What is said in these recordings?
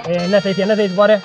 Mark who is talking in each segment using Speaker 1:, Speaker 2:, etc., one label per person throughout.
Speaker 1: என்ன சைஸ் பாரு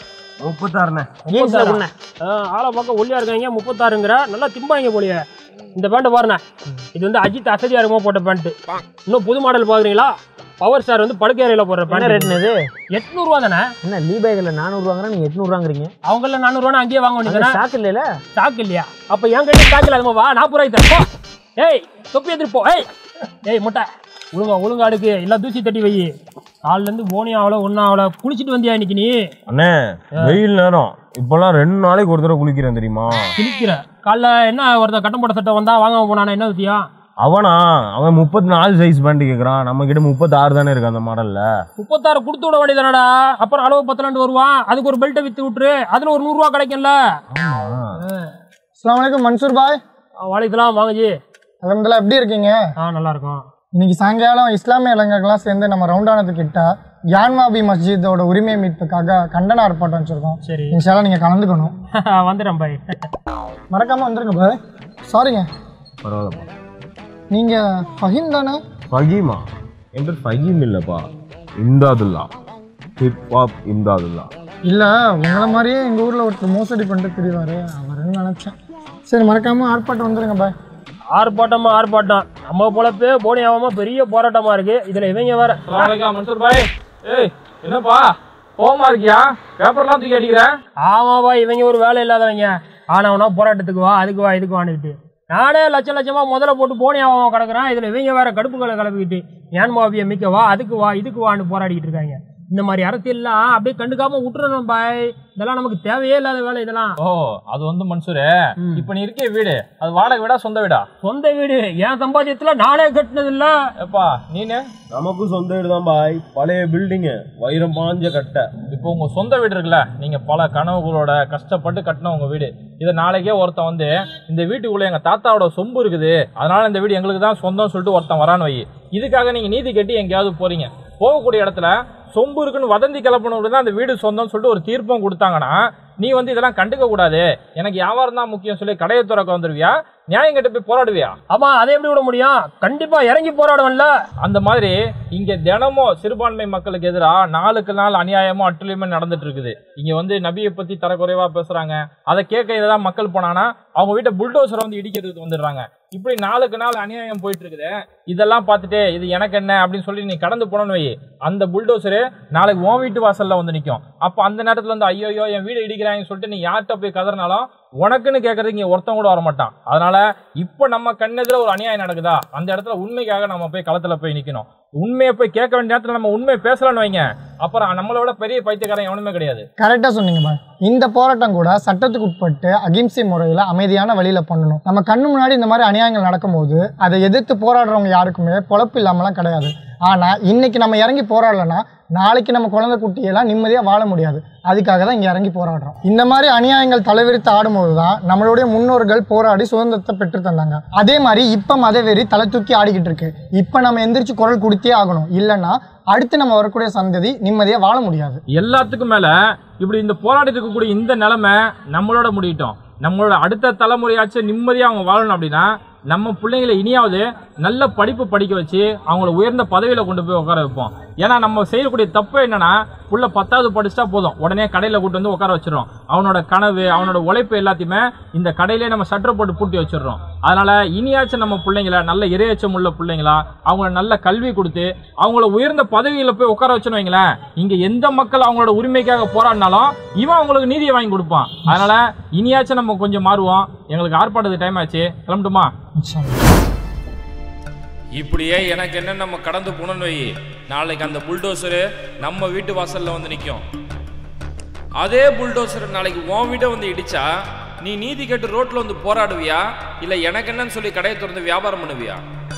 Speaker 2: 36
Speaker 1: ஆளை பார்க்க ஒல்லியா இருக்காங்க 36ங்கிற நல்லா திம்பாங்க போலியே இந்த பேண்ட் பாருண்ணே இது வந்து அஜித் அசதியா இருக்குமோ போட்ட பேண்ட் இன்னும் புது மாடல் பாக்குறீங்களா பவர் ஸ்டார் வந்து படுக்கையறையில போடுற பேண்ட் ரேட் இது 800 ரூபா தானே என்ன லீபேக்ல 400 ரூபாங்கற நீங்க 800 ரூபாங்கறீங்க அவங்கள 400 ரூபானா அங்கேயே வாங்க வேண்டியதுனா ஸ்டாக் இல்லல ஸ்டாக் இல்லையா அப்ப என் கிட்ட ஸ்டாக் இல்ல வா 40 ரூபாய் தரப்போ ஏய் தொப்பி எடுத்து போ ஏய் முட்டை ஒழுங்கா அடுக்கு எல்லாம் தூசி தட்டி வை கால்ல இருந்து போனியாவல ஒண்ணாவல குளிச்சிட்டு வந்தியா இன்னைக்கு நீ
Speaker 3: அண்ணே வெயில் நேரம் இப்பலாம் 2 நாளைக்கு ஒரு தடவை குளிக்கிறேன் தெரியுமா
Speaker 1: குளிக்கிற கால்ல என்ன ஒருத்த கட்டம் போட்ட சட்டை வந்தா வாங்க போனானே என்ன விஷயம்
Speaker 3: அவன் 34 சைஸ் பேண்ட் கேக்குறான் நம்ம கிட்ட 36 தானே இருக்கு அந்த மாடல்ல
Speaker 1: 36 கொடுத்து விட வேண்டியதானடா அப்புறம் அளவு 10 வருவான் அதுக்கு ஒரு பெல்ட் வித்து விட்டுரு அதுல ஒரு 100 ரூபாய் கிடைக்கும்ல
Speaker 2: அஸ்ஸலாமு அலைக்கும் மன்சூர் பாய்
Speaker 1: வாலைக்கலாம் வாங்க ஜி
Speaker 2: அல்ஹம்துலில்லாஹ் எப்படி இருக்கீங்க
Speaker 1: நல்லா இருக்கும்
Speaker 2: இன்னைக்கு சாயங்காலம் இஸ்லாமிய இளைஞர்கள்லாம் சேர்ந்து நம்ம ரவுண்டானத்துக்கிட்ட யான்வாபி மஸ்ஜிதோட உரிமை மீட்புக்காக கண்டன ஆர்ப்பாட்டம் வச்சிருக்கோம்
Speaker 1: சரி
Speaker 2: இன்ஷால்லா நீங்க கலந்துக்கணும்
Speaker 1: வந்துடுறேன் பாய்
Speaker 2: மறக்காம வந்துருங்க பாய் சாரிங்க
Speaker 3: பரவாயில்ல
Speaker 2: நீங்க ஃபஹீம் தானே
Speaker 3: ஃபஹீமா என்ற ஃபஹீம் இல்லப்பா இம்தாதுல்லா ஹிப்ஹாப் இம்தாதுல்லா
Speaker 2: இல்ல உங்களை மாதிரியே எங்க ஊர்ல ஒருத்தர் மோசடி பண்ணிட்டு தெரிவாரு அவருன்னு நினைச்சேன் சரி மறக்காம ஆர்ப்பாட்டம் வந்துருங்க பாய்
Speaker 1: ஆர்ப்பாட்டம் நம்ம போலப்பே போனியாவாம பெரிய போராட்டமா இருக்கு இதுல இவங்க வேற
Speaker 4: மன்சூர் பாய் ஏய் என்னப்பா கோவமா இருக்கியா பேப்பர்லாம் தூக்கி அடிக்கிற
Speaker 1: ஆமாப்பா இவங்க ஒரு வேலை இல்லாதவங்க ஆனவனா போராட்டத்துக்கு வா அதுக்கு வா இதுக்கு வான்னுக்கிட்டு நானே லட்சமா முதல்ல போட்டு போனியாவாம கிடக்குறான் இதுல இவங்க வேற கடுப்புகளை கிளப்பிக்கிட்டு ஏன் மாவிய மிக்க வா அதுக்கு வா இதுக்கு வான்னு போராடிக்கிட்டு இருக்காங்க இந்த மாதிரி அரசியல்லாம் அப்படியே கண்டுக்காம விட்டுறணும் பாய் இதெல்லாம் நமக்கு தேவையே இல்லாத வேலை இதெல்லாம்
Speaker 4: ஓ அது வந்து மன்சூர் இப்ப நீ இருக்க வீடு அது வாடகை வீடா சொந்த வீடா
Speaker 1: சொந்த வீடு என் சம்பாத்தியத்துல நானே கட்டினது இல்ல
Speaker 4: எப்பா நீனு
Speaker 3: நமக்கும் சொந்த வீடு தான் பாய் பழைய பில்டிங்கு வைரம் பாஞ்ச கட்டை
Speaker 4: இப்போ உங்க சொந்த வீடு இருக்குல்ல நீங்க பல கனவுகளோட கஷ்டப்பட்டு கட்டின உங்க வீடு இதை நாளைக்கே ஒருத்தன் வந்து இந்த வீட்டுக்குள்ள எங்க தாத்தாவோட சொம்பு இருக்குது அதனால இந்த வீடு எங்களுக்கு தான் சொந்தம் சொல்லிட்டு ஒருத்தன் வரான்னு வை இதுக்காக நீங்க நீதி கட்டி எங்கேயாவது போறீங்க போகக்கூடிய இடத்துல சொம்பு இருக்குன்னு வதந்தி கிளப்பணும் தான் அந்த வீடு சொந்தம்னு சொல்லிட்டு ஒரு தீர்ப்பம் கொடுத்தாங்கன்னா நீ வந்து இதெல்லாம் கண்டுக்க கூடாது எனக்கு வியாபாரம் தான் முக்கியம் சொல்லி கடையை துறக்க வந்துருவியா நியாயம் கிட்ட போய் போராடுவியா
Speaker 1: ஆமா அதை எப்படி விட முடியும் கண்டிப்பா இறங்கி போராடுவன்ல
Speaker 4: அந்த மாதிரி இங்க தினமும் சிறுபான்மை மக்களுக்கு எதிராக நாளுக்கு நாள் அநியாயமும் அட்டுழியமும் நடந்துட்டு இருக்குது இங்க வந்து நபியை பத்தி தரக்குறைவா பேசுறாங்க அதை கேட்க இதெல்லாம் மக்கள் போனாங்கன்னா அவங்க வீட்டை புல்டோசரை வந்து இடிக்கிறதுக்கு வந்துடுறாங்க இப்படி நாளுக்கு நாள் அநியாயம் போயிட்டு இருக்குது இதெல்லாம் பார்த்துட்டு இது எனக்கு என்ன அப்படின்னு சொல்லி நீ கடந்து போனோன்னு வை அந்த புல்டோசரு நாளைக்கு உன் வீட்டு வாசல்ல வந்து நிற்கும் அப்ப அந்த நேரத்துல வந்து ஐயோ என் வீடு இடிக்கிறாங்கன்னு சொல்லிட்டு நீ யார்கிட்ட போய் கதறினாலும் உனக்குன்னு கேட்கறதுக்கு இங்க ஒருத்தன் கூட வரமாட்டான் அதனால இப்ப நம்ம கண்ணெதிர ஒரு அநியாயம் நடக்குதா அந்த இடத்துல உண்மைக்காக நம்ம போய் களத்துல போய் நிக்கணும் உண்மையை போய் கேட்க வேண்டிய நேரத்துல நம்ம உண்மையை பேசலாம்னு வைங்க அப்புறம் நம்மளோட பெரிய பைத்தியக்காரன் எவனுமே கிடையாது
Speaker 2: கரெக்டா சொன்னீங்க பாய் இந்த போராட்டம் கூட சட்டத்துக்கு உட்பட்டு அகிம்சை முறையில அமைதியான வழியில பண்ணணும் நம்ம கண்ணு முன்னாடி இந்த மாதிரி அநியாயங்கள் நடக்கும்போது அதை எதிர்த்து போராடுறவங்க யாருக்குமே பொழப்பு இல்லாமலாம் கிடையாது ஆனா இன்னைக்கு நம்ம இறங்கி போராடலன்னா நாளைக்கு நம்ம குழந்தை குட்டியெல்லாம் நிம்மதியா வாழ முடியாது அதுக்காக தான் இங்க இறங்கி போராடுறோம் இந்த மாதிரி அநியாயங்கள் தலைவிரித்து ஆடும்போது தான் நம்மளுடைய முன்னோர்கள் போராடி சுதந்திரத்தை பெற்று தந்தாங்க அதே மாதிரி இப்ப மதவெறி தலை தூக்கி ஆடிக்கிட்டு இருக்கு இப்ப நம்ம எந்திரிச்சு குரல் கொடுத்தே ஆகணும் இல்லைன்னா அடுத்து நம்ம வரக்கூடிய சந்ததி நிம்மதியா வாழ முடியாது
Speaker 4: எல்லாத்துக்கும் மேல இப்படி இந்த போராடிட்டு இருக்கக்கூடிய இந்த நிலைமை நம்மளோட முடியட்டும் நம்மளோட அடுத்த தலைமுறையாச்சும் நிம்மதியா அவங்க வாழணும் அப்படின்னா நம்ம பிள்ளைங்களை இனியாவது நல்ல படிப்பு படிக்க வச்சு அவங்கள உயர்ந்த பதவியில கொண்டு போய் உட்கார வைப்போம் ஏன்னா நம்ம செய்யக்கூடிய தப்பு என்னன்னா புள்ள 10வது படிச்சுட்டா போதும் உடனே கடையில கூட்டு வந்து உட்கார வச்சிடறோம் அவனோட கனவு அவனோட உழைப்பு எல்லாத்தையுமே இந்த கடையிலே நம்ம ஷட்டர் போட்டு பூட்டி வச்சிடறோம் அதனால இனியாச்சும் நம்ம பிள்ளைங்களை நல்ல இரையச்சம் உள்ள பிள்ளைங்களா அவங்கள நல்ல கல்வி கொடுத்து அவங்கள உயர்ந்த பதவியில போய் உட்கார வச்சுன்னு வைங்களேன் இங்க எந்த மக்கள் அவங்களோட உரிமைக்காக போராடினாலும் இவன் அவங்களுக்கு நீதியை வாங்கி கொடுப்பான் அதனால இனியாச்சும் நம்ம கொஞ்சம் மாறுவோம் எங்களுக்கு ஆர்ப்பாட்டத்துக்கு டைம் ஆச்சு கிளம்பட்டுமா
Speaker 5: இப்படியே எனக்கு என்ன நம்ம கடந்து போனோம்னு வை நாளைக்கு அந்த புல்டோசரு நம்ம வீட்டு வாசல்ல வந்து நிற்கும் அதே புல்டோசர் நாளைக்கு உன் வீட்டை வந்து இடிச்சா நீ நீதி கேட்டு ரோட்ல வந்து போராடுவியா இல்ல எனக்கு என்னன்னு சொல்லி கடையை திறந்து வியாபாரம் பண்ணுவியா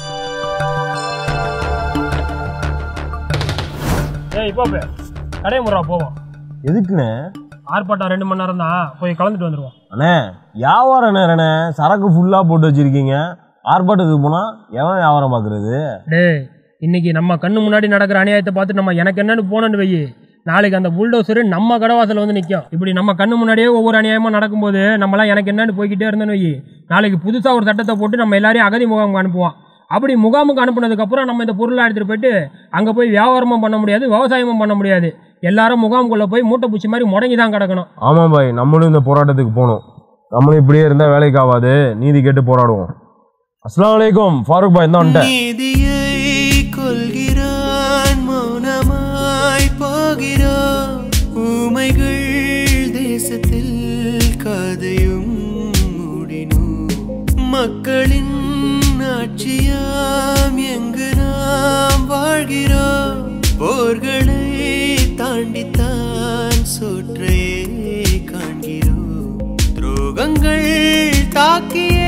Speaker 1: இப்போ கடையை முறா போவோம்
Speaker 3: எதுக்குண்ணே
Speaker 1: ஆர்ப்பாட்டம் 2 மணி நேரம் தான் போய் கலந்துட்டு வந்துருவோம்
Speaker 3: அண்ணே வியாபாரம் நேரண்ணே சரக்கு ஃபுல்லா போட்டு வச்சிருக்கீங்க ஆர்ப்பாட்டத்துக்கு போனா எவன் வியாபாரம் பாக்குறது
Speaker 1: டேய் இன்னைக்கு நம்ம கண்ணு முன்னாடி நடக்கிற அநியாயத்தை பார்த்து நம்ம எனக்கு என்னன்னு போனோன்னு வை நாளைக்கு அந்த புல்டோசரு நம்ம கடவாசல் வந்து நிற்கும் இப்படி நம்ம கண்ணு முன்னாடியே ஒவ்வொரு அநியாயமா நடக்கும்போது நம்மளாம் எனக்கு என்னன்னு போய்கிட்டே இருந்தோன்னு வை நாளைக்கு புதுசா ஒரு சட்டத்தை போட்டு நம்ம எல்லாரையும் அகதி முகாம் அனுப்புவோம் அப்படி முகாமுக்கு அனுப்புனதுக்கப்புறம் நம்ம இந்த பொருளை எடுத்துகிட்டு போயிட்டு அங்கே போய் வியாபாரமும் பண்ண முடியாது, விவசாயமும் பண்ண முடியாது. எல்லாரும் முகாமுக்குள்ளே போய் மூட்டை பூச்சி மாதிரி முடங்கி தான் கிடக்கணும்.
Speaker 3: ஆமாம் பாய், நம்மளும் இந்த போராட்டத்துக்கு போகணும். நம்மளும் இப்படியே இருந்தால் வேலைக்கு ஆகாது, நீதி கேட்டு போராடுவோம். அஸ்ஸலாமு அலைக்கும், ஃபாரூக் பாய் தான் வந்துட்டேன்.
Speaker 6: நீதியை கொள்கிறான், மௌனமாய் போகிறான். ஊமைகள் தேசத்தில் கதையும் மூடினோம். மக்களின் ஆட்சியாம் எங்கு நாம் வாழ்கிறோம். போர்களை தாண்டித்தான் சோற்றையே காண்கிறோம். துரோகங்கள் தாக்கிய